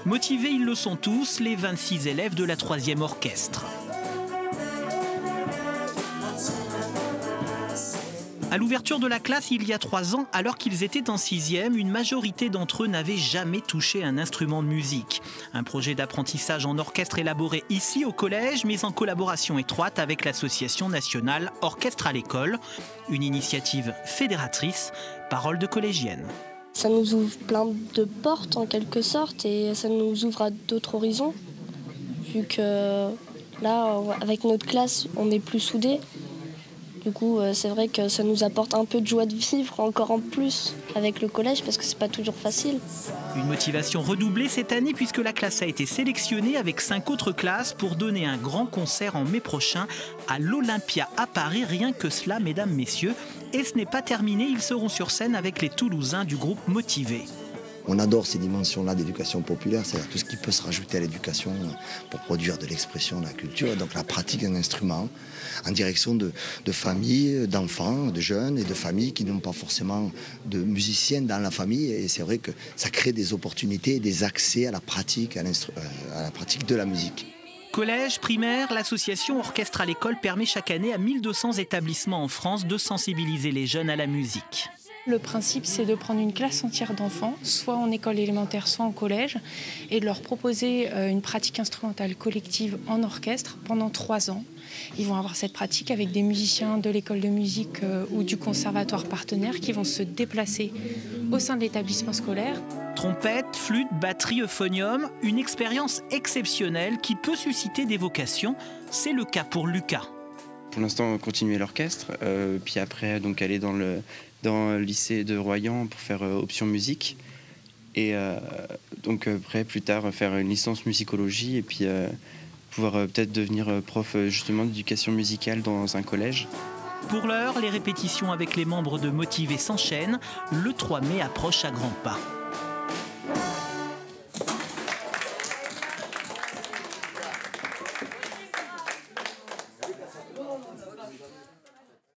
Motivés, ils le sont tous, les 26 élèves de la 3e orchestre. À l'ouverture de la classe, il y a 3 ans, alors qu'ils étaient en 6e, une majorité d'entre eux n'avaient jamais touché un instrument de musique. Un projet d'apprentissage en orchestre élaboré ici au collège, mais en collaboration étroite avec l'association nationale Orchestre à l'école. Une initiative fédératrice, parole de collégienne. Ça nous ouvre plein de portes en quelque sorte et ça nous ouvre à d'autres horizons. Vu que là, avec notre classe, on est plus soudés. Du coup, c'est vrai que ça nous apporte un peu de joie de vivre encore en plus avec le collège parce que c'est pas toujours facile. Une motivation redoublée cette année puisque la classe a été sélectionnée avec 5 autres classes pour donner un grand concert en mai prochain à l'Olympia à Paris. Rien que cela, mesdames, messieurs. Et ce n'est pas terminé, ils seront sur scène avec les Toulousains du groupe Motivé. On adore ces dimensions-là d'éducation populaire, c'est-à-dire tout ce qui peut se rajouter à l'éducation pour produire de l'expression, de la culture, donc la pratique d'un instrument en direction de familles, d'enfants, de jeunes et de familles qui n'ont pas forcément de musiciens dans la famille. Et c'est vrai que ça crée des opportunités et des accès à la pratique, à la pratique de la musique. Collège, primaire, l'association Orchestre à l'école permet chaque année à 1200 établissements en France de sensibiliser les jeunes à la musique. Le principe, c'est de prendre une classe entière d'enfants, soit en école élémentaire, soit en collège, et de leur proposer une pratique instrumentale collective en orchestre pendant 3 ans. Ils vont avoir cette pratique avec des musiciens de l'école de musique ou du conservatoire partenaire qui vont se déplacer au sein de l'établissement scolaire. Trompette, flûte, batterie, euphonium, une expérience exceptionnelle qui peut susciter des vocations. C'est le cas pour Lucas. Pour l'instant, continuer l'orchestre, puis après donc aller dans le lycée de Royan pour faire option musique. Et donc après, plus tard, faire une licence musicologie et puis pouvoir peut-être devenir prof justement d'éducation musicale dans un collège. Pour l'heure, les répétitions avec les membres de Motivé s'enchaînent. Le 3 mai approche à grands pas.